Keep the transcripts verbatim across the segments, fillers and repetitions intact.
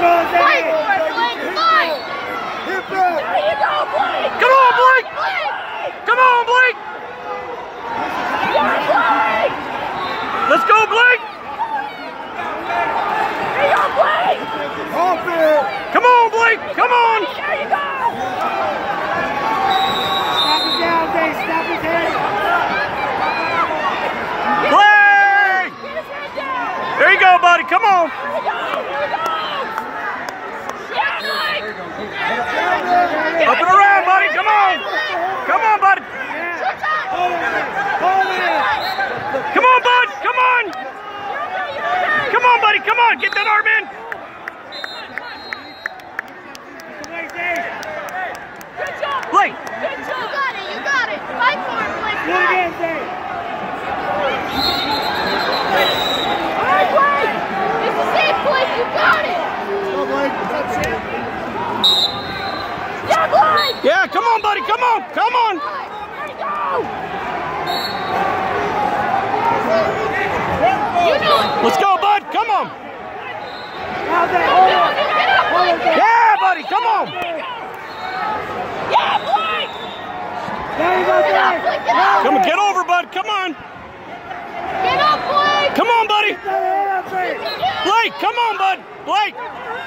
Fight for it, Blake! Fight! There you go, Blake! Come on, Blake! Come on, Blake! Yeah, Blake! Let's go, Blake! There you go, Blake! Come on, Blake! Come on! There you go! Stop it down, Dave. Stop his head. Blake! Get his head down! There you go, buddy. Come on. There you go! There you go! Yeah, Blake! Up and around, buddy. Come on. Come on, buddy. Come on, bud. Come on. Come on, buddy. Come on. Get that arm in. Good job! Blake. Good job! You got it! You got it! Fight for it, Blake! Do it again, Dave. All right, Blake! This is it, Blake! You got it! Go, Blake. That's it. Yeah, Blake! Yeah, come on, buddy. Come on. Come on. There you go! You know it! Let's go, bud. Come on. Now, Dave. Hold on. Get up, Blake! Yeah, buddy. Come on. Yeah, Blake! There you go, Get up, Dave. Blake! Get up! Come on. Get over, bud. Come on. Get up, Blake! Come on, buddy. Get the head up, Dave. Blake, come on, bud. Blake.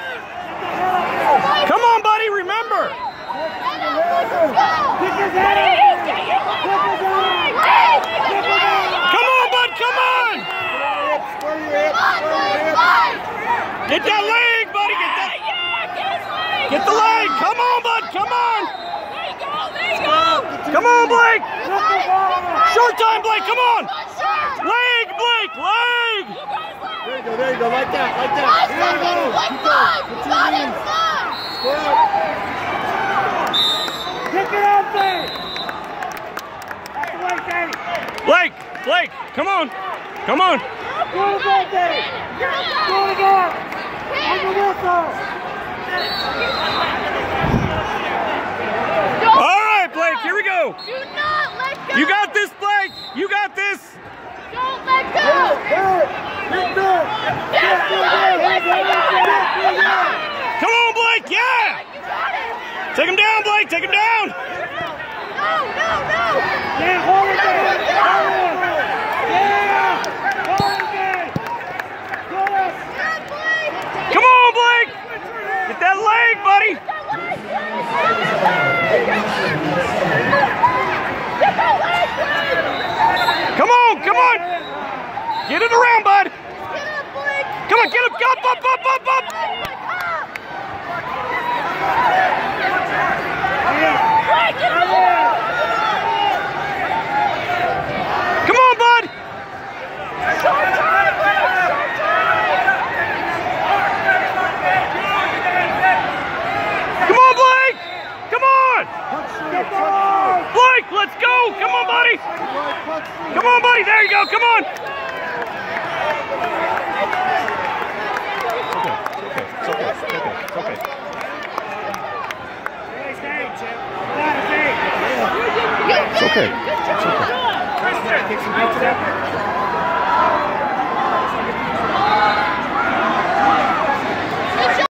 Come on, buddy. Remember. Get up, Blake! Let's go! Kick his head There up. he is! Get your leg up! Blake! Get your leg up! Come on, bud. Come on. Square your hips. Come on, Square your Blake! hips. Fight! Get that leg, buddy. Get that. Yeah, get his leg! Get the leg. Come on, bud. Come on. There you go! There you go! Come on, Blake. You got it! Short time, Blake. Come on. Short! Leg, Blake. Leg. You got his leg! There you go. There you go. Like that. Like that. Five There you go. seconds! Like Keep five! going. You Put got your it! knees. Five! Square up. Kick it out, Dave. That's the way, Dave. Blake. Blake. Come on. Come on. Do it again, Dave. Do it again. On the whistle. Don't, All right, Blake. Here we go. do not let go! You got this, Blake. You got this. Don't let go! Good. Good. Good. Yes, Blake! Let's go! Come on, Blake. Yeah. You got it! Take him down, Blake. Take him down. No, no, no! Yeah, hold it, Dave. Hold it. Yeah. Hold it, Dave. Good. Yeah, Blake! Come on, Blake. Get that leg, buddy. Get that leg, Blake! Come on. Come on. Get it around, bud. Get up, Blake! Come on. Get him. Up, up, up, up, up. Blake, get up! Come on, bud. Short time, Blake! Short time! Come on, Blake. Come on. Get the leg. Blake, let's go. Come on, buddy. Come on, buddy. There you go. Come on. It's okay. It's okay. It's okay. Nice game, Chip. Nice game. It's okay. Good job! Kick some kicks out.